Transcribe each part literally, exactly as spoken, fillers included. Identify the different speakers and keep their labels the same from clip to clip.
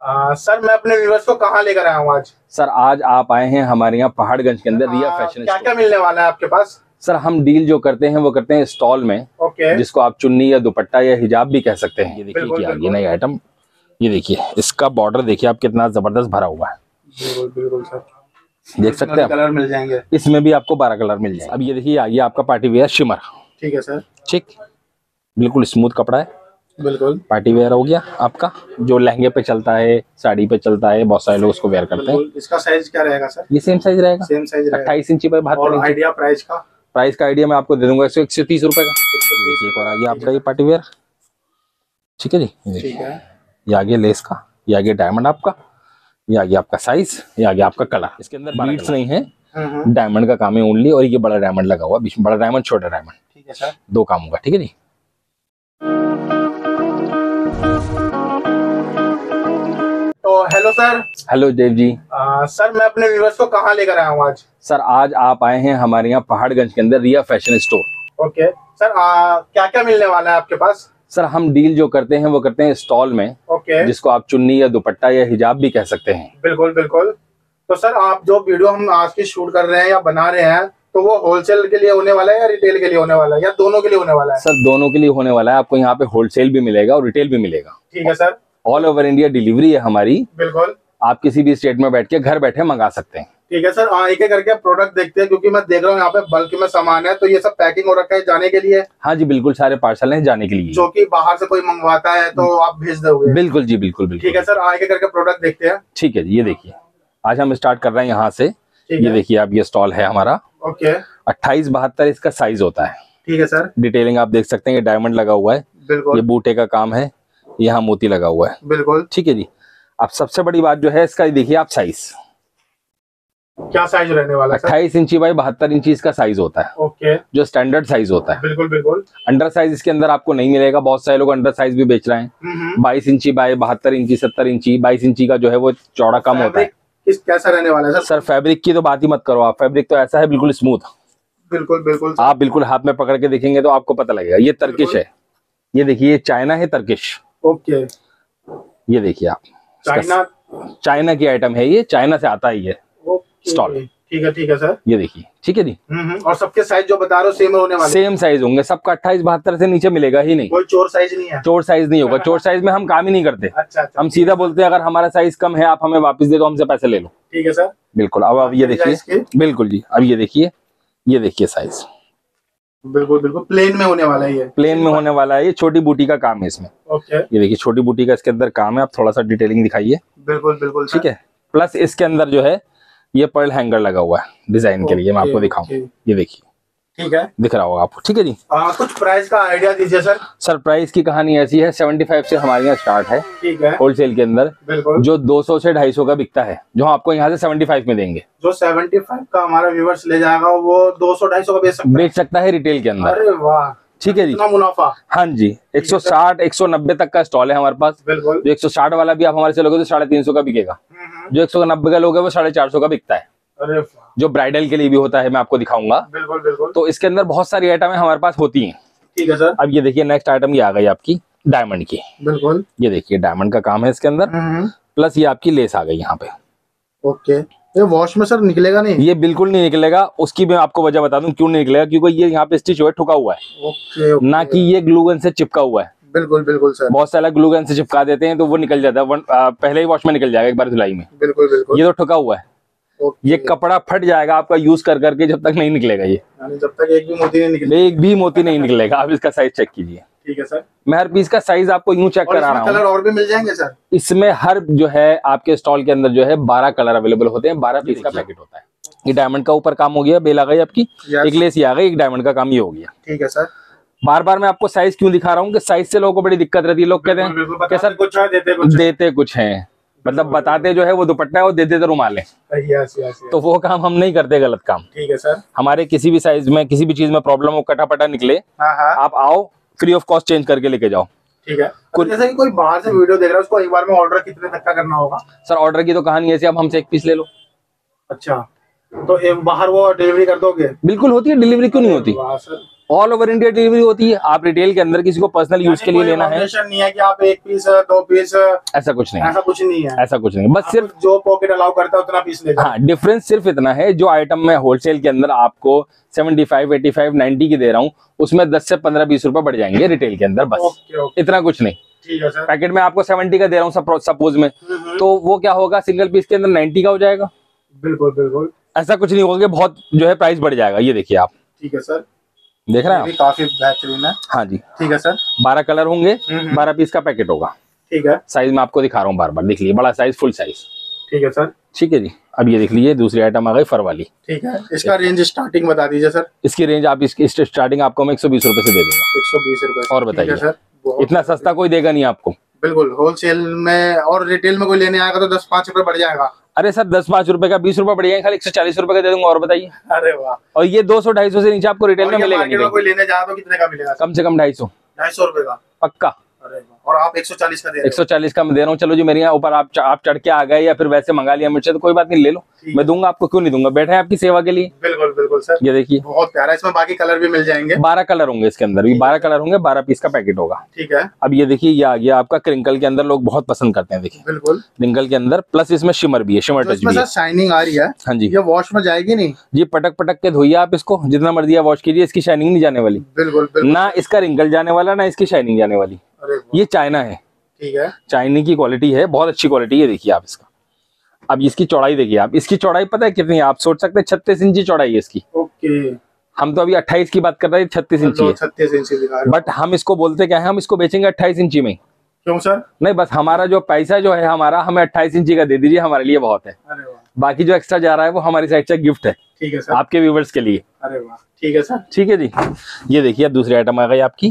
Speaker 1: आ, sir मैं अपने viewers को कहाँ लेकर आया हूँ आज?
Speaker 2: सर आज आप आए हैं हमारे यहाँ पहाड़गंज के अंदर रिया फैशन
Speaker 1: क्या क्या मिलने वाला है आपके पास?
Speaker 2: सर हम डील जो करते हैं वो करते हैं स्टॉल में।
Speaker 1: ओके।
Speaker 2: जिसको आप चुन्नी या दुपट्टा या हिजाब भी कह सकते हैं। ये देखिए क्या ये नई आइटम, ये देखिए इसका बॉर्डर देखिए आप कितना जबरदस्त भरा हुआ है।
Speaker 1: बिल्कुल बिल्कुल सर,
Speaker 2: देख सकते हैं
Speaker 1: कलर मिल जाएंगे
Speaker 2: इसमें भी, आपको बारह कलर मिल जाएंगे। अब ये देखिए ये आपका पार्टी वेयर शिमर।
Speaker 1: ठीक है सर।
Speaker 2: ठीक, बिल्कुल स्मूथ कपड़ा है, बिल्कुल पार्टी वेयर हो गया आपका, जो लहंगे पे चलता है, साड़ी पे चलता है, बहुत सारे लोग उसको वेयर करते हैं।
Speaker 1: इसका साइज क्या रहेगा सर?
Speaker 2: ये सेम साइज रहेगा,
Speaker 1: सेम साइज रहेगा,
Speaker 2: अट्ठाईस इंची पे बहत्तर इंची।
Speaker 1: आइडिया प्राइस का?
Speaker 2: प्राइस का आइडिया मैं आपको दे दूंगा एक सौ तीस रुपए का। एक और आ गया आपका ये पार्टी वेयर। ठीक है जी,
Speaker 1: ठीक है।
Speaker 2: ये आगे लेस का, ये आगे डायमंड आपका, ये आगे आपका साइज, ये आगे आपका कलर। इसके अंदर बीट्स नहीं है, डायमंड का काम है ओनली, और ये बड़ा डायमंड लगा हुआ, बीच में बड़ा डायमंड छोटा डायमंड।
Speaker 1: ठीक है सर,
Speaker 2: दो काम होगा। ठीक है जी।
Speaker 1: तो hello sir.
Speaker 2: Hello Dev ji.
Speaker 1: आ, सर मैं अपने व्यूअर्स को कहाँ लेकर आया हूँ आज?
Speaker 2: सर आज आप आए हैं हमारे यहाँ पहाड़गंज के अंदर Riya fashion store.
Speaker 1: Okay sir, क्या क्या मिलने वाला है आपके पास?
Speaker 2: सर हम डील जो करते हैं वो करते हैं स्टॉल में।
Speaker 1: ओके।
Speaker 2: जिसको आप चुन्नी या दुपट्टा या हिजाब भी कह सकते हैं।
Speaker 1: बिल्कुल बिल्कुल। तो सर आप जो वीडियो हम आज की शूट कर रहे हैं या बना रहे हैं, तो वो होलसेल के लिए होने वाला है या रिटेल के लिए होने वाला है या दोनों के लिए होने वाला है?
Speaker 2: सर दोनों के लिए होने वाला है। आपको यहाँ पे होलसेल भी मिलेगा और रिटेल भी मिलेगा।
Speaker 1: ठीक है सर।
Speaker 2: ऑल ओवर इंडिया डिलीवरी है हमारी।
Speaker 1: बिल्कुल।
Speaker 2: आप किसी भी स्टेट में बैठ के घर बैठे मंगा सकते हैं।
Speaker 1: ठीक है सर, एक एक करके प्रोडक्ट देखते हैं, क्योंकि मैं देख रहा हूँ यहाँ पे बल्क में सामान है, तो ये सब पैकिंग हो रखा है जाने के लिए?
Speaker 2: हाँ जी बिल्कुल, सारे पार्सल हैं जाने के लिए।
Speaker 1: जो कि बाहर से कोई मंगवाता है तो आप भेज दोगे? बिल्कुल
Speaker 2: जी बिल्कुल बिल्कुल।
Speaker 1: ठीक है सर, एक एक करके प्रोडक्ट देखते हैं।
Speaker 2: ठीक है जी, ये देखिए आज हम स्टार्ट कर रहे हैं यहाँ से। ये देखिए आप, ये स्टॉल है हमारा।
Speaker 1: ओके।
Speaker 2: अट्ठाईस बहत्तर इसका साइज होता है।
Speaker 1: ठीक है सर।
Speaker 2: डिटेलिंग आप देख सकते हैं, ये डायमंड लगा हुआ है,
Speaker 1: बिल्कुल।
Speaker 2: ये बूटे का काम है, यहाँ मोती लगा हुआ है।
Speaker 1: बिल्कुल।
Speaker 2: ठीक है जी। अब सबसे बड़ी बात जो है इसका, देखिए आप साइज
Speaker 1: क्या साइज रहने वाला है?
Speaker 2: अट्ठाईस इंची बाई बहत्तर इंची इसका साइज होता है।
Speaker 1: ओके।
Speaker 2: जो स्टैंडर्ड साइज होता है।
Speaker 1: बिल्कुल बिल्कुल।
Speaker 2: अंडर साइज इसके अंदर आपको नहीं मिलेगा, बहुत सारे लोग अंडर साइज भी बेच रहे हैं। बाईस इंची बाई बहत्तर इंची, सत्तर इंची, बाईस इंची का जो है वो चौड़ा कम होता है।
Speaker 1: किस कैसा रहने वाला है सर?
Speaker 2: सर फैब्रिक की तो बात ही मत करो आप, फैब्रिक तो ऐसा है बिल्कुल स्मूथ।
Speaker 1: बिल्कुल बिल्कुल।
Speaker 2: आप बिल्कुल हाथ में पकड़ के देखेंगे तो आपको पता लगेगा। ये तर्किश है, ये देखिए ये चाइना है, तर्किश।
Speaker 1: ओके।
Speaker 2: ये देखिए आप,
Speaker 1: चाइना
Speaker 2: चाइना की आइटम है ये, चाइना से आता ही है स्टॉल।
Speaker 1: ठीक है ठीक है सर,
Speaker 2: ये देखिए। ठीक है जी।
Speaker 1: और सबके साइज जो बता रहे हो सेम होने वाले?
Speaker 2: सेम साइज होंगे सबका, अट्ठाईस बहत्तर से नीचे मिलेगा ही नहीं।
Speaker 1: कोई चोर साइज नहीं है? चोर
Speaker 2: साइज नहीं होगा, चोर साइज में हम काम ही नहीं करते।
Speaker 1: अच्छा, अच्छा,
Speaker 2: हम सीधा बोलते हैं अगर हमारा साइज कम है आप हमें वापस दे दो, हमसे पैसे ले लो।
Speaker 1: ठीक है सर।
Speaker 2: बिल्कुल। अब अब ये देखिए, बिल्कुल जी, अब ये देखिए, ये देखिए साइज
Speaker 1: बिल्कुल बिल्कुल प्लेन में होने वाला है। ये प्लेन
Speaker 2: में होने वाला है, ये छोटी बूटी का काम है इसमें।
Speaker 1: ओके।
Speaker 2: ये देखिए छोटी बूटी का इसके अंदर काम है, आप थोड़ा सा डिटेलिंग दिखाइए।
Speaker 1: बिल्कुल बिल्कुल।
Speaker 2: ठीक है। प्लस इसके अंदर जो है ये पर्ल हैंगर लगा हुआ है डिजाइन के लिए, मैं आपको दिखाऊं। ये देखिए, ठीक है, दिख रहा होगा आपको। ठीक है जी।
Speaker 1: आ, कुछ प्राइस का आइडिया दीजिए सर।
Speaker 2: सर प्राइस की कहानी ऐसी है, पचहत्तर से हमारे यहाँ स्टार्ट है।
Speaker 1: ठीक है।
Speaker 2: होलसेल के अंदर।
Speaker 1: बिल्कुल। जो
Speaker 2: दो सौ से ढाई सौ का बिकता है, जो आपको यहाँ से पचहत्तर में देंगे।
Speaker 1: जो पचहत्तर का हमारा व्यूअर्स ले जाएगा वो दो सौ ढाई सौ का बेच सकता है?
Speaker 2: बेच सकता है रिटेल के अंदर।
Speaker 1: अरे वाह,
Speaker 2: ठीक है जी।
Speaker 1: इतना मुनाफा।
Speaker 2: हाँ जी, एक सौ साठ एक सौ नब्बे तक का स्टॉल है हमारे पास।
Speaker 1: बिल्कुल।
Speaker 2: जो एक सौ साठ वाला भी आप हमारे से लोगे तो साढ़े तीन सौ का बिकेगा। जो एक सौ नब्बे का लोगे वो साढ़े चार सौ का बिकता है।
Speaker 1: अरे
Speaker 2: जो ब्राइडल के लिए भी होता है, मैं आपको दिखाऊंगा।
Speaker 1: बिल्कुल बिल्कुल।
Speaker 2: तो इसके अंदर बहुत सारी आइटमें हमारे पास होती हैं।
Speaker 1: ठीक है सर।
Speaker 2: अब ये देखिए नेक्स्ट आइटम ये आ गई आपकी डायमंड की।
Speaker 1: बिल्कुल।
Speaker 2: ये देखिए डायमंड का काम है इसके अंदर, प्लस ये आपकी लेस आ गई यहाँ पे।
Speaker 1: ओके। ये वॉश में सर निकलेगा नहीं?
Speaker 2: ये बिल्कुल नहीं निकलेगा, उसकी मैं आपको वजह बता दूं क्यों नहीं निकलेगा, क्योंकि ये यहाँ पे स्टिच हुआ है, ठुका हुआ है।
Speaker 1: Okay, okay.
Speaker 2: ना कि ये ग्लू गन से चिपका हुआ है।
Speaker 1: बिल्कुल बिल्कुल सर।
Speaker 2: बहुत सारा ग्लू गन से चिपका देते हैं तो वो निकल जाता है, पहले ही वॉश में निकल जाएगा एक बार धुलाई में।
Speaker 1: बिल्कुल बिल्कुल।
Speaker 2: ये तो ठुका हुआ है, ये कपड़ा फट जाएगा आपका यूज कर करके, जब तक नहीं निकलेगा ये,
Speaker 1: यानी जब तक एक भी मोती नहीं निकलेगा।
Speaker 2: एक भी मोती नहीं निकलेगा। आप इसका साइज चेक कीजिए।
Speaker 1: ठीक है सर।
Speaker 2: मैं हर पीस का साइज आपको यूं चेक करा रहा हूँ।
Speaker 1: कलर और भी मिल जाएंगे सर? इसमें
Speaker 2: हर जो है आपके स्टॉल के अंदर जो है बारह कलर अवेलेबल होते हैं, बारह पीस का पैकेट होता है। ये डायमंड का ऊपर काम हो गया, बेल आ गई आपकी, एक लेस ये आ गई, एक डायमंड का काम ये हो गया।
Speaker 1: ठीक है सर।
Speaker 2: बार बार मैं आपको साइज क्यों दिखा रहा हूँ कि साइज से लोगों को बड़ी दिक्कत रहती है। लोग कहते हैं कि सर
Speaker 1: कुछ है, देते कुछ
Speaker 2: देते कुछ है, मतलब बताते जो है वो दुपट्टा है, वो दे देते रुमाल है।
Speaker 1: Yes yes.
Speaker 2: तो वो काम हम नहीं करते, गलत काम।
Speaker 1: ठीक है सर।
Speaker 2: हमारे किसी भी साइज में किसी भी चीज में प्रॉब्लम हो, कटापटा निकले, आप आओ फ्री ऑफ कॉस्ट चेंज करके लेके जाओ।
Speaker 1: ठीक है। कुछ जैसे कि कोई बाहर से वीडियो देख रहा है, उसको एक बार में ऑर्डर कितने तक का करना होगा?
Speaker 2: सर ऑर्डर की तो कहानी ऐसी, आप हमसे एक पीस ले लो।
Speaker 1: अच्छा, तो एक बाहर वो डिलीवरी कर दोगे?
Speaker 2: बिल्कुल होती है, डिलीवरी क्यों नहीं होती? ऑल ओवर इंडिया डिलीवरी होती है। आप रिटेल के अंदर किसी को पर्सनल यूज के लिए लेना है,
Speaker 1: नहीं है कि आप एक पीस दो पीस,
Speaker 2: ऐसा कुछ नहीं,
Speaker 1: ऐसा कुछ नहीं है,
Speaker 2: ऐसा कुछ नहीं, बस सिर्फ
Speaker 1: जो पॉकेट अलाउ करता है उतना पीस लेगा।
Speaker 2: हाँ, डिफरेंस सिर्फ इतना है, जो आइटम मैं होलसेल के अंदर आपको seventy five, eighty five, ninety की दे रहा हूँ, उसमें दस से पंद्रह बीस रुपए बढ़ जाएंगे रिटेल के अंदर, बस
Speaker 1: ओके, ओके।
Speaker 2: इतना कुछ नहीं।
Speaker 1: ठीक है सर।
Speaker 2: पैकेट में आपको सेवेंटी का दे रहा हूँ सपोज में, तो वो क्या होगा, सिंगल पीस के अंदर नाइंटी का हो जाएगा।
Speaker 1: बिल्कुल बिल्कुल,
Speaker 2: ऐसा कुछ नहीं होगा कि बहुत जो है प्राइस बढ़ जाएगा। ये देखिए आप,
Speaker 1: ठीक है सर,
Speaker 2: देख रहे हैं आप,
Speaker 1: काफी बेहतरीन है।
Speaker 2: हाँ जी,
Speaker 1: ठीक है सर।
Speaker 2: बारह कलर होंगे, बारह पीस का पैकेट होगा।
Speaker 1: ठीक है,
Speaker 2: साइज में आपको दिखा रहा हूँ बार बार, देख लीजिए, बड़ा साइज, फुल साइज।
Speaker 1: ठीक है सर।
Speaker 2: ठीक है जी। अब ये देख लीजिए, दूसरी आइटम आ गई फर वाली।
Speaker 1: ठीक है, इसका रेंज स्टार्टिंग बता दीजिए सर।
Speaker 2: इसकी रेंज आप इसकी स्टार्टिंग आपको मैं एक सौ बीस रुपए से दे दूंगा।
Speaker 1: एक सौ बीस रुपए।
Speaker 2: और बताइए
Speaker 1: सर,
Speaker 2: इतना सस्ता कोई देगा नहीं आपको।
Speaker 1: बिल्कुल, होलसेल में और रिटेल में कोई लेने आएगा तो दस पाँच रुपए बढ़ जाएगा।
Speaker 2: अरे सर, दस पाँच रुपए का बीस रुपए बढ़ जाएगा, खाली एक सौ चालीस रुपए का दे दूंगा। और बताइए।
Speaker 1: अरे वाह।
Speaker 2: और ये दो सौ ढाई सौ से नीचे आपको रिटेल में मिलेगा नहीं।
Speaker 1: कोई लेने जाए तो कितने का मिलेगा?
Speaker 2: कम से कम ढाई सौ
Speaker 1: ढाई सौ रुपए का
Speaker 2: पक्का।
Speaker 1: अरे वाह। और आप एक सौ चालीस का दे रहे हो?
Speaker 2: एक सौ चालीस का मैं दे रहा हूँ। चलो जी, मेरे यहाँ ऊपर आप आप चढ़ के आ गए या फिर वैसे मंगा लिया मुझसे, तो कोई बात नहीं, ले लो, मैं दूंगा आपको, क्यों नहीं दूंगा, बैठे हैं आपकी सेवा के लिए।
Speaker 1: बिल्कुल बिल्कुल सर।
Speaker 2: ये देखिए,
Speaker 1: बहुत प्यारा, इसमें बाकी कलर भी मिल जाएंगे।
Speaker 2: बारह कलर होंगे इसके अंदर भी, बारह कलर होंगे, बारह पीस का पैकेट होगा।
Speaker 1: ठीक है।
Speaker 2: अब ये देखिए, ये आ गया आपका क्रिंकल के अंदर, लोग बहुत पसंद करते हैं। देखिए,
Speaker 1: बिल्कुल
Speaker 2: क्रिंकल के अंदर, प्लस इसमें शिमर भी है, शिमर टच भी है।
Speaker 1: शाइनिंग आ रही है।
Speaker 2: हाँ जी।
Speaker 1: ये वॉश में जाएगी नहीं
Speaker 2: जी, पटक पटक के धोइए आप इसको, जितना मर्जी वॉश कीजिए, इसकी शाइनिंग नहीं जाने वाली।
Speaker 1: बिल्कुल बिल्कुल।
Speaker 2: ना इसका रिंकल जाने वाला, ना इसकी शाइनिंग जाने वाली। ये चाइना है।
Speaker 1: ठीक है।
Speaker 2: चाइना की क्वालिटी है, बहुत अच्छी क्वालिटी है। देखिए आप इसका, अब इसकी चौड़ाई देखिए आप, इसकी चौड़ाई पता है कितनी है? आप सोच सकते हैं छत्तीस इंची चौड़ाई है इसकी।
Speaker 1: ओके।
Speaker 2: हम तो अभी अट्ठाईस की बात कर रहे हैं, छत्तीस इंची है।
Speaker 1: छत्तीस इंची दिखा रहे,
Speaker 2: बट हम इसको बोलते क्या है, हम इसको बेचेंगे अट्ठाईस इंची में।
Speaker 1: क्यों सर?
Speaker 2: नहीं, बस हमारा जो पैसा जो है हमारा, हमें अट्ठाईस इंची का दे दीजिए, हमारे लिए बहुत है।
Speaker 1: अरे वाह।
Speaker 2: बाकी जो एक्स्ट्रा जा रहा है वो हमारी साइड से गिफ्ट है।
Speaker 1: ठीक है सर,
Speaker 2: आपके व्यूवर्स के लिए।
Speaker 1: अरे वाह, ठीक है सर। ठीक
Speaker 2: है जी। ये देखिए, अब दूसरी आइटम आ गई आपकी।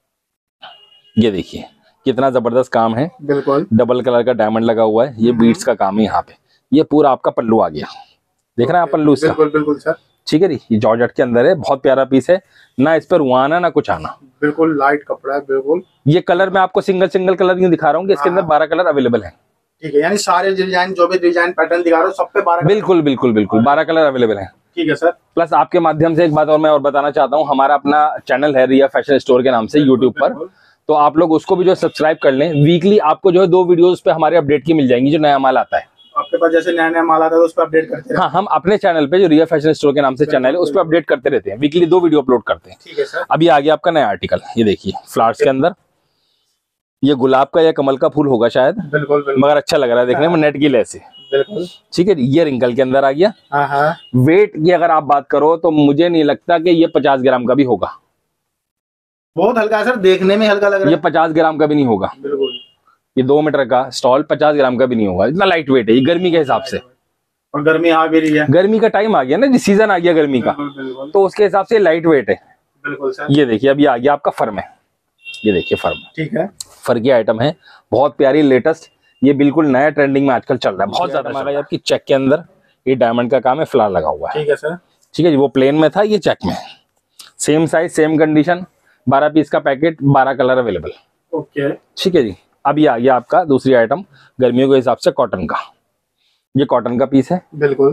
Speaker 2: ये देखिए कितना जबरदस्त काम है।
Speaker 1: बिल्कुल।
Speaker 2: डबल कलर का डायमंड लगा हुआ है, ये बीट्स का काम है यहाँ पे। ये पूरा आपका पल्लू आ गया, देख रहे हैं आप पल्लू इसका?
Speaker 1: बिल्कुल बिल्कुल सर।
Speaker 2: ठीक है जी। ये जॉर्जेट के अंदर है, बहुत प्यारा पीस है, ना इस पर रुआना ना कुछ आना।
Speaker 1: बिल्कुल लाइट कपड़ा है। बिल्कुल। ये
Speaker 2: कलर मैं आपको सिंगल सिंगल कलर यूँ दिखा रहा हूँ कि इसके अंदर बारह कलर अवेलेबल है।
Speaker 1: ठीक है, यानी सारे डिजाइन, जो भी डिजाइन पैटर्न दिखा रहा हूँ, सब पे बारह।
Speaker 2: बिल्कुल बिल्कुल बिल्कुल, बारह कलर अवेलेबल है।
Speaker 1: ठीक है सर।
Speaker 2: प्लस आपके माध्यम से एक बात और मैं और बताना चाहता हूँ, हमारा अपना चैनल है रिया फैशन स्टोर के नाम से यूट्यूब पर, तो आप लोग उसको भी जो सब्सक्राइब कर लें। वीकली आपको जो है दो वीडियोस पे हमारे अपडेट की मिल जाएंगी, जो नया माल आता है
Speaker 1: आपके पास, जैसे नया नया माल आता है तो उस पर अपडेट करते हैं।
Speaker 2: हाँ, हम अपने चैनल पे जो रिया फैशन स्टोर के नाम से चैनल है उस पर अपडेट करते रहते हैं, वीकली दो वीडियो अपलोड करते हैं।
Speaker 1: ठीक है सर।
Speaker 2: अभी आ गया आपका नया आर्टिकल, ये देखिए फ्लावर्स के अंदर, ये गुलाब का या कमल का फूल होगा शायद।
Speaker 1: बिल्कुल बिल्कुल,
Speaker 2: मगर अच्छा लग रहा है देखने में, नेट की लेस है।
Speaker 1: बिल्कुल।
Speaker 2: ठीक है, ये रिंकल के अंदर आ गया।
Speaker 1: हाँ हाँ।
Speaker 2: वेट की अगर आप बात करो तो मुझे नहीं लगता कि ये पचास ग्राम का भी होगा।
Speaker 1: बहुत हल्का है सर, देखने में हल्का लग रहा है।
Speaker 2: ये पचास ग्राम का भी नहीं होगा।
Speaker 1: बिल्कुल।
Speaker 2: ये दो मीटर का स्टॉल पचास ग्राम का भी नहीं होगा, इतना लाइट वेट है ये गर्मी के हिसाब से।
Speaker 1: और गर्मी आ भी रही है,
Speaker 2: गर्मी का टाइम आ गया ना, सीजन आ गया गर्मी का, तो उसके हिसाब से लाइट वेट है।
Speaker 1: बिल्कुल सर। ये
Speaker 2: देखिए अभी आ गया आपका फर में, ये देखिए फर में।
Speaker 1: ठीक है,
Speaker 2: फर की आइटम है, बहुत प्यारी लेटेस्ट, ये बिल्कुल नया ट्रेंडिंग में आजकल चल रहा है, बहुत ज्यादा। आपकी चेक के अंदर ये डायमंड का काम है, फ्लावर लगा हुआ है।
Speaker 1: ठीक है सर।
Speaker 2: ठीक है जी, वो प्लेन में था, ये चेक में, सेम साइज सेम कंडीशन, बारह पीस का पैकेट, बारह कलर अवेलेबल।
Speaker 1: ओके।
Speaker 2: ठीक है जी। अभी आ गया आपका दूसरी आइटम, गर्मियों के हिसाब से कॉटन का, ये कॉटन का पीस है।
Speaker 1: बिल्कुल।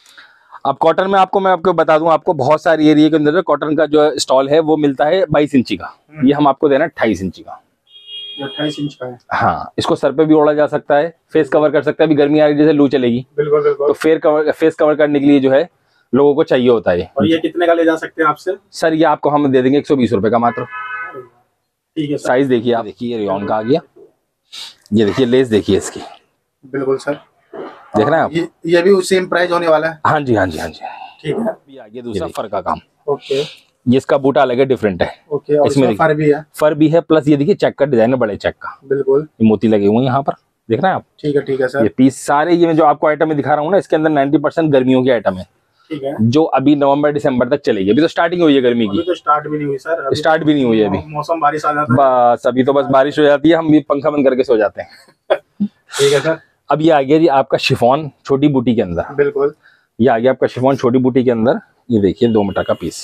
Speaker 2: अब कॉटन में आपको मैं आपको बता दूं, आपको बहुत सारी एरिया के अंदर कॉटन का जो स्टॉल है वो मिलता है बाईस इंची का, ये हम आपको देना अट्ठाईस इंची का।
Speaker 1: अट्ठाईस इंच का है।
Speaker 2: हाँ, इसको सर पे भी ओढ़ा जा सकता है, फेस कवर कर सकता है। अभी गर्मी आ रही है, जैसे लू चलेगी,
Speaker 1: बिल्कुल बिल्कुल,
Speaker 2: तो फेस कवर फेस कवर करने के लिए जो है लोगों को चाहिए होता है।
Speaker 1: और ये कितने का ले जा सकते हैं आपसे?
Speaker 2: सर ये आपको हम दे देंगे एक सौ बीस रुपए का मात्र।
Speaker 1: ठीक है।
Speaker 2: साइज देखिए आप, देखिए ये रेयॉन का आ गया, ये देखिए लेस देखिए इसकी।
Speaker 1: बिल्कुल सर,
Speaker 2: देख रहे हैं आप,
Speaker 1: ये ये भी सेम प्राइस होने वाला है।
Speaker 2: हाँ जी हाँ जी हाँ जी।
Speaker 1: ठीक है।
Speaker 2: अभी आ गया दूसरा फर का काम।
Speaker 1: ओके।
Speaker 2: ये इसका बूटा अलग है, डिफरेंट है।
Speaker 1: ओके। और इसमें फर भी है।
Speaker 2: फर भी है, प्लस ये देखिए चेक का डिजाइन है, बड़े चेक का।
Speaker 1: बिल्कुल।
Speaker 2: ये मोती लगे हुए हैं यहाँ पर, देख रहे हैं आप।
Speaker 1: ठीक है ठीक है सर।
Speaker 2: ये पीस सारे ये जो आपको आइटम में दिखा रहा हूँ ना, इसके अंदर नब्बे परसेंट गर्मियों की आइटम है।
Speaker 1: ठीक है। जो
Speaker 2: अभी नवंबर दिसंबर तक चलेगी, अभी तो स्टार्टिंग हुई है गर्मी की।
Speaker 1: अभी तो स्टार्ट भी नहीं हुई सर,
Speaker 2: स्टार्ट भी नहीं हुई है अभी,
Speaker 1: मौसम बारिश आ जाता है
Speaker 2: बस। अभी तो बस बारिश हो जाती है, हम भी पंखा बंद करके सो जाते हैं।
Speaker 1: ठीक है सर।
Speaker 2: अब ये आ गया जी आपका शिफॉन छोटी बूटी के अंदर।
Speaker 1: बिल्कुल।
Speaker 2: ये आ गया आपका शिफॉन छोटी बूटी के अंदर, ये देखिए दो मीटर का पीस।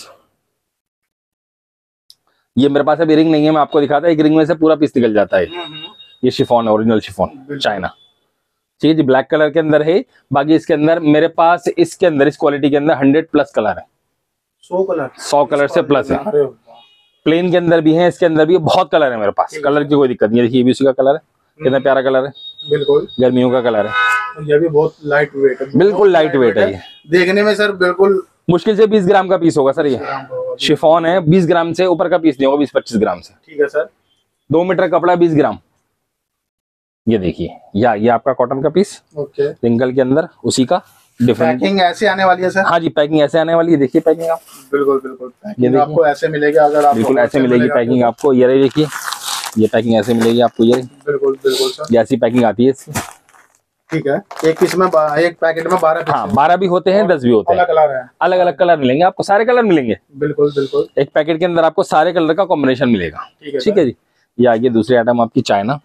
Speaker 2: ये मेरे पास अभी रिंग नहीं है, मैं आपको दिखाता है, एक रिंग में से पूरा पीस निकल जाता है। ये शिफॉन ओरिजिनल शिफॉन चाइना। ठीक है जी, ब्लैक कलर के अंदर है। बाकी इसके अंदर मेरे पास इसके अंदर इस क्वालिटी के अंदर हंड्रेड प्लस कलर है।
Speaker 1: सौ कलर
Speaker 2: सौ कलर से प्लस है।
Speaker 1: अरे
Speaker 2: प्लेन के अंदर भी है, इसके अंदर भी बहुत कलर है मेरे पास, कलर की कोई दिक्कत नहीं है। देखिए ये भी उसी का कलर है, कितना प्यारा कलर है,
Speaker 1: बिल्कुल
Speaker 2: गर्मियों का कलर है।
Speaker 1: ये भी बहुत लाइट वेट है,
Speaker 2: बिल्कुल लाइट वेट है ये,
Speaker 1: देखने में सर बिल्कुल
Speaker 2: मुश्किल से बीस ग्राम का पीस होगा सर। ये शिफॉन है, बीस ग्राम से ऊपर का पीस नहीं होगा, बीस पच्चीस ग्राम से।
Speaker 1: ठीक है सर।
Speaker 2: दो मीटर कपड़ा बीस ग्राम। ये देखिए, या ये आपका कॉटन का पीस,
Speaker 1: ओके,
Speaker 2: रिंकल के अंदर उसी का डिफरेंट।
Speaker 1: पैकिंग ऐसे आने वाली है सर?
Speaker 2: हाँ जी, पैकिंग ऐसे आने वाली है। देखिए पैकिंग आप,
Speaker 1: बिल्कुल बिल्कुल पैकिंग आपको ऐसे मिलेगी, अगर आप
Speaker 2: बिल्कुल ऐसे मिलेगी पैकिंग आपको। ये रही देखिए, ये पैकिंग ऐसे मिलेगी आपको। ये
Speaker 1: बिल्कुल बिल्कुल सर,
Speaker 2: ऐसी पैकिंग आती है इसकी।
Speaker 1: ठीक है, एक पीस में एक पैकेट में बारह,
Speaker 2: हाँ बारह भी होते हैं, दस भी होते हैं,
Speaker 1: अलग कलर है,
Speaker 2: अलग अलग कलर मिलेंगे आपको, सारे कलर मिलेंगे।
Speaker 1: बिल्कुल बिल्कुल,
Speaker 2: एक पैकेट के अंदर आपको सारे कलर का कॉम्बिनेशन मिलेगा।
Speaker 1: ठीक है
Speaker 2: ठीक है जी। ये आ गया दूसरी आइटम आपकी चाइना।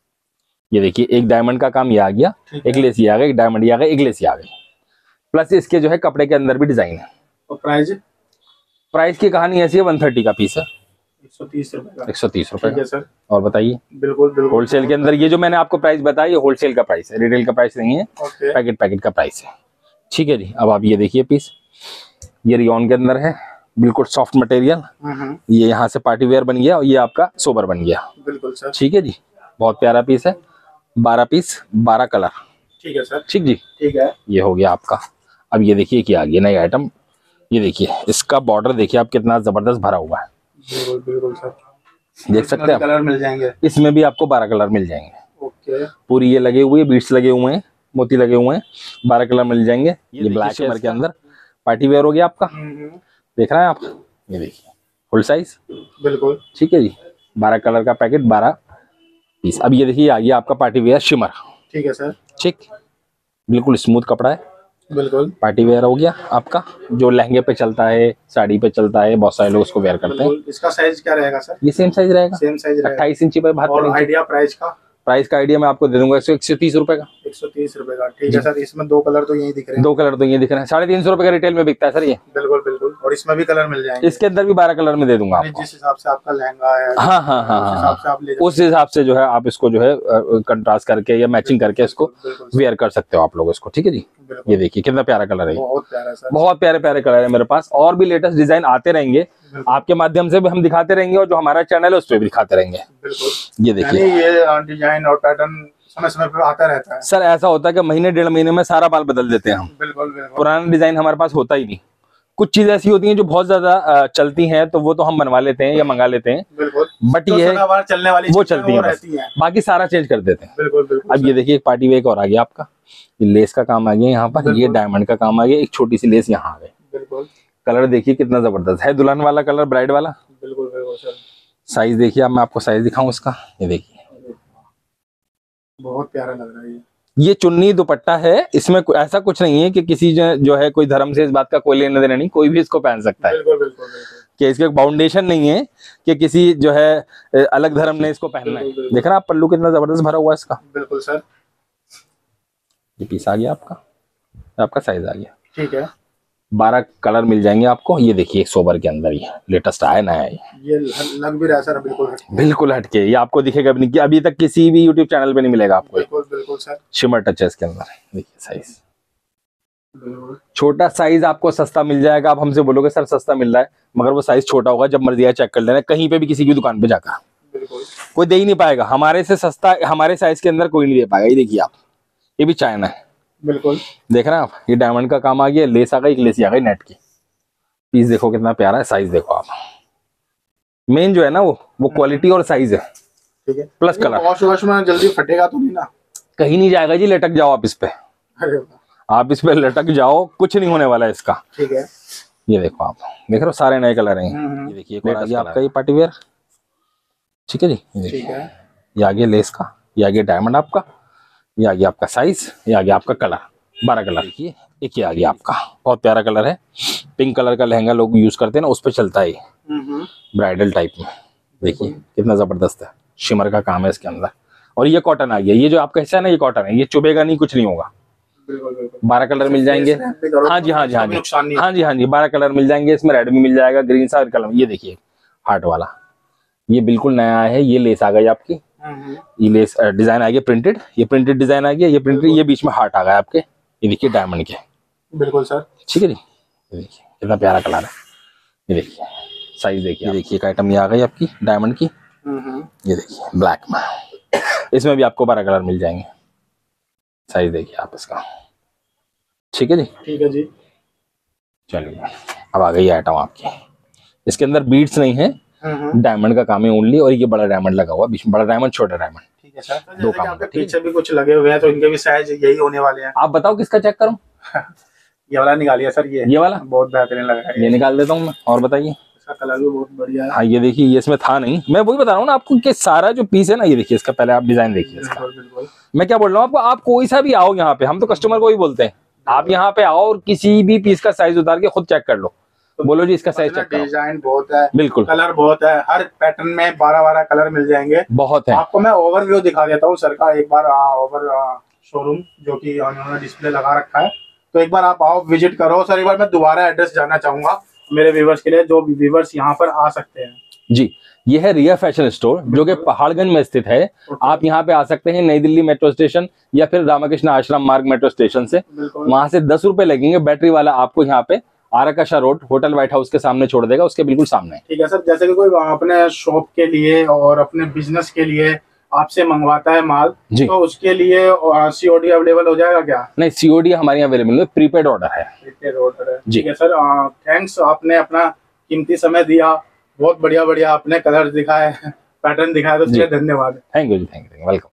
Speaker 2: ये देखिए, एक डायमंड का काम ये आ गया, एक लेस ये आ गया, एक डायमंड ये आ गया, एक लेस ये आ गई, प्लस इसके जो है कपड़े के अंदर भी डिजाइन है।
Speaker 1: और प्राइस?
Speaker 2: प्राइस की कहानी ऐसी है, वन थर्टी का पीस है,
Speaker 1: एक सौ तीस रुपए का।
Speaker 2: एक सौ तीस रुपए का
Speaker 1: सर।
Speaker 2: और बताइए?
Speaker 1: बिल्कुल बिल्कुल,
Speaker 2: होलसेल के अंदर ये जो मैंने आपको प्राइस बताया, ये होलसेल का प्राइस है, रिटेल का प्राइस नहीं है, पैकेट पैकेट का प्राइस है। ठीक है जी। अब आप ये देखिए पीस, ये रियॉन के अंदर है, बिल्कुल सॉफ्ट मटेरियल। ये यहाँ से पार्टी वेयर बन गया और ये आपका सोबर बन गया। बिल्कुल सर। ठीक है जी, बहुत प्यारा पीस है, बारह पीस, बारह कलर। ठीक है सर। ठीक जी, ठीक है। ये हो गया आपका। अब ये देखिए क्या आ गया नई आइटम। ये देखिए, इसका बॉर्डर देखिए आप कितना जबरदस्त भरा हुआ है।
Speaker 1: बिल्कुल बिल्कुल सर,
Speaker 2: देख सकते हैं,
Speaker 1: कलर मिल जाएंगे
Speaker 2: इसमें भी आपको बारह कलर मिल जाएंगे।
Speaker 1: ओके,
Speaker 2: पूरी ये लगे हुए बीट्स लगे हुए हैं, मोती लगे हुए हैं, बारह कलर मिल जाएंगे। ये ब्लैक शिमर के अंदर पार्टी वेयर हो गया आपका, देख रहे हैं आप। ये देखिए फुल साइज, बिल्कुल ठीक है जी, बारह कलर का पैकेट, बारह पीस। अब ये देखिए आ गया आपका पार्टी वेयर शिमर। ठीक है सर। ठीक, बिल्कुल स्मूथ कपड़ा है, बिल्कुल पार्टी वेयर हो गया आपका, जो लहंगे पे चलता है, साड़ी पे चलता है, बहुत सारे लोग उसको वेयर करते हैं।
Speaker 1: इसका साइज क्या रहेगा सर? ये
Speaker 2: सेम साइज रहेगा,
Speaker 1: सेम साइज रहेगा,
Speaker 2: अट्ठाईस इंची पे बहत्तर इंची।
Speaker 1: आइडिया प्राइस का?
Speaker 2: प्राइस का आइडिया मैं आपको दे दूंगा एक सौ तीस रुपए का।
Speaker 1: एक सौ तीस रुपए का, ठीक है सर। इसमें दो कलर तो यही दिख रहे हैं,
Speaker 2: दो कलर तो ये दिख रहे हैं, साढ़े तीन सौ रुपए का रिटेल में बिकता है सर ये। बिल्कुल बिल्कुल,
Speaker 1: और इसमें भी कलर मिल जाएंगे,
Speaker 2: इसके अंदर भी बारह कलर में दे दूंगा आपको,
Speaker 1: जिस हिसाब से आपका लहंगा है।
Speaker 2: हाँ हाँ हाँ हाँ, उस हिसाब से जो है आप इसको जो है कंट्रास्ट करके या मैचिंग करके इसको वेयर कर सकते हो आप लोग इसको। ठीक है जी। ये देखिए कितना प्यारा कलर है,
Speaker 1: बहुत प्यारा सर,
Speaker 2: बहुत प्यारे प्यारे कलर है मेरे पास। और भी लेटेस्ट डिजाइन आते रहेंगे आपके माध्यम से भी, हम दिखाते रहेंगे, और जो हमारा चैनल है उस पर भी दिखाते रहेंगे। बिल्कुल, ये देखिए
Speaker 1: ये डिजाइन और पैटर्न समय समय पे आता रहता है
Speaker 2: सर। ऐसा होता है कि महीने डेढ़ महीने में सारा माल बदल देते हैं हम। बिल्कुल बिल्कुल, पुराना डिजाइन हमारे पास होता ही नहीं। कुछ चीजें ऐसी होती हैं जो बहुत ज्यादा चलती हैं, तो वो तो हम बनवा लेते हैं या मंगा लेते हैं, बिल्कुल। बट ये
Speaker 1: चलने वाली
Speaker 2: वो चलती है, है बाकी सारा चेंज कर देते हैं। बिल्कुल बिल्कुल। अब ये देखिए एक पार्टी वेयर और आ गया आपका, ये लेस का काम आ गया यहाँ पर, ये डायमंड का काम आ गया, एक छोटी सी लेस यहाँ आ गई। बिल्कुल, कलर देखिए कितना जबरदस्त है, दुल्हन वाला कलर, ब्राइड वाला। बिल्कुल बिल्कुल सर। साइज देखिए, अब मैं आपको साइज दिखाऊं इसका, ये देखिए
Speaker 1: बहुत प्यारा लग रहा है ये।
Speaker 2: ये चुन्नी दुपट्टा है, इसमें ऐसा कुछ नहीं है कि किसी जो, जो है कोई धर्म से इस बात का कोई लेना देना नहीं, कोई भी इसको पहन सकता है। बिल्कुल बिल्कुल बिल्कुल, कि इसके फाउंडेशन नहीं है कि किसी जो है अलग धर्म ने इसको पहनना है। देख रहे हैं आप, पल्लू कितना जबरदस्त भरा हुआ है इसका।
Speaker 1: बिल्कुल सर।
Speaker 2: ये पीस आ गया आपका, आपका साइज आ गया।
Speaker 1: ठीक है,
Speaker 2: बारह कलर मिल जाएंगे आपको। ये देखिए एक सोबर के अंदर ये लेटेस्ट आया नया है,
Speaker 1: ये लग भी रहा है सर, बिल्कुल हटके। बिल्कुल
Speaker 2: हटके, ये आपको दिखेगा भी नहीं, अभी तक किसी भी यूट्यूब चैनल पे नहीं मिलेगा आपको।
Speaker 1: बिल्कुल बिल्कुल सर।
Speaker 2: शिमर टच है इसके अंदर, देखिए साइज छोटा, साइज आपको सस्ता मिल जाएगा। आप हमसे बोलोगे सर सस्ता मिल रहा है, मगर वो साइज छोटा होगा, जब मर्जी है चेक कर लेना, कहीं पे भी किसी की दुकान पे जाकर। बिल्कुल, कोई दे ही नहीं पाएगा हमारे से सस्ता, हमारे साइज के अंदर कोई नहीं दे पाएगा। ये देखिए आप, ये भी चाइना है। बिल्कुल, देख रहे हैं आप, ये डायमंड का काम आ गया, लेस आ गई, एक लेस आ गई नेट की। पीस देखो कितना प्यारा है, साइज देखो आप। मेन जो है ना वो वो क्वालिटी और साइज है, ठीक है, प्लस कलर।
Speaker 1: वॉश वॉश में जल्दी फटेगा तो नहीं ना?
Speaker 2: कहीं नहीं जाएगा जी, लटक जाओ आप इस पे, आप इस पे लटक जाओ, कुछ नहीं होने वाला है इसका। ठीक है, ये देखो आप, देख रहे हो सारे नए कलर हैं। ये देखिए एक आपका ये पार्टी वेयर, ठीक है जी। ये देखिए, ये आ गया लेस का, ये आ गया डायमंड आपका, ये आ गया आपका साइज, ये आ गया आपका कलर, बारह कलर। देखिए एक ये आ गया आपका, बहुत प्यारा कलर है, पिंक कलर का लहंगा लोग यूज करते हैं ना, उस पर चलता है ब्राइडल टाइप में। देखिए कितना जबरदस्त है, शिमर का काम है इसके अंदर। और ये कॉटन आ गया, ये जो आपका हिस्सा है ना, ये कॉटन है, ये चुभेगा नहीं, कुछ नहीं होगा। बारह कलर मिल जाएंगे। हाँ जी हाँ जी हाँ जी हाँ जी हाँ जी बारह कलर मिल जाएंगे इसमें, रेड भी मिल जाएगा, ग्रीन सा कलर। ये देखिए हार्ट वाला, ये बिल्कुल नया है, ये लेस आ गई आपकी, ये लेस डिजाइन आ गया प्रिंटेड, ये प्रिंटेड डिजाइन आ गया, ये प्रिंटेड, ये बीच में हार्ट आ गया आपके। ये देखिए डायमंड के। बिल्कुल सर, ठीक है जी। ये देखिए कितना प्यारा कलर है, ये देखिए साइज देखिए, ये देखिए एक आइटम ये आ गई आपकी डायमंड की, ये देखिए ब्लैक में, इसमें भी आपको बारह कलर मिल जाएंगे। साइज देखिए आप इसका, ठीक है जी,
Speaker 1: ठीक है जी।
Speaker 2: चलिए अब आ गई आइटम आपकी, इसके अंदर बीड्स नहीं है, डायमंड का काम है ओनली, और ये बड़ा डायमंड लगा हुआ बीच में, बड़ा डायमंड छोटा डायमंड,
Speaker 1: ठीक है सर। दो काम है, पीछे भी कुछ लगे हुए हैं तो इनके भी साइज यही होने वाले हैं।
Speaker 2: आप बताओ किसका चेक करूं?
Speaker 1: ये वाला निकालिए सर, ये
Speaker 2: ये वाला
Speaker 1: बहुत बेहतरीन लग रहा है,
Speaker 2: ये निकाल देता हूँ मैं। और बताइए,
Speaker 1: इसका कलर भी बहुत बढ़िया है।
Speaker 2: हाँ ये देखिए, ये इसमें था नहीं, मैं वही बता रहा हूँ ना आपको कि सारा जो पीस है ना, ये देखिए इसका पहले आप डिजाइन देखिए इसका। मैं क्या बोल रहा हूँ आपको, आप कोई सा भी आओ यहाँ पे, हम तो कस्टमर को ही बोलते हैं, आप यहाँ पे आओ और किसी भी पीस का साइज उतार के खुद चेक कर लो, बोलो जी इसका साइज चेक करो।
Speaker 1: डिजाइन बहुत है,
Speaker 2: बिल्कुल
Speaker 1: कलर बहुत है, हर पैटर्न में बारह बारह कलर मिल जाएंगे,
Speaker 2: बहुत है।
Speaker 1: आपको मैं ओवरव्यू दिखा देता हूँ सर का, एक बार ओवर शोरूम जो कि उन्होंने डिस्प्ले लगा रखा है, तो एक बार आप आओ विजिट करो सर। एक बार मैं दोबारा एड्रेस जानना चाहूंगा मेरे व्यूवर्स के लिए, जो व्यूवर्स यहाँ पर आ सकते हैं
Speaker 2: जी। ये है रिया फैशन स्टोर जो कि पहाड़गंज में स्थित है। आप यहाँ पे आ सकते हैं नई दिल्ली मेट्रो स्टेशन या फिर रामकृष्ण आश्रम मार्ग मेट्रो स्टेशन से, वहां से दस रुपए लगेंगे, बैटरी वाला आपको यहाँ पे Arakasha road hotel white house के सामने छोड़ देगा, उसके बिल्कुल सामने।
Speaker 1: ठीक है सर, जैसे कि कोई अपने शॉप के लिए और अपने बिजनेस के लिए आपसे मंगवाता है माल, तो उसके लिए सीओडी अवेलेबल हो जाएगा क्या?
Speaker 2: नहीं, सीओडी हमारे यहाँ अवेलेबल है, प्रीपेड ऑर्डर है।
Speaker 1: प्रीपेड ऑर्डर है, ठीक है सर। थैंक्स, आपने अपना कीमती समय दिया, बहुत बढ़िया बढ़िया आपने कलर दिखाए, पैटर्न दिखाया, तो इसलिए धन्यवाद।
Speaker 2: थैंक यू जी, थैंक यू, वेलकम।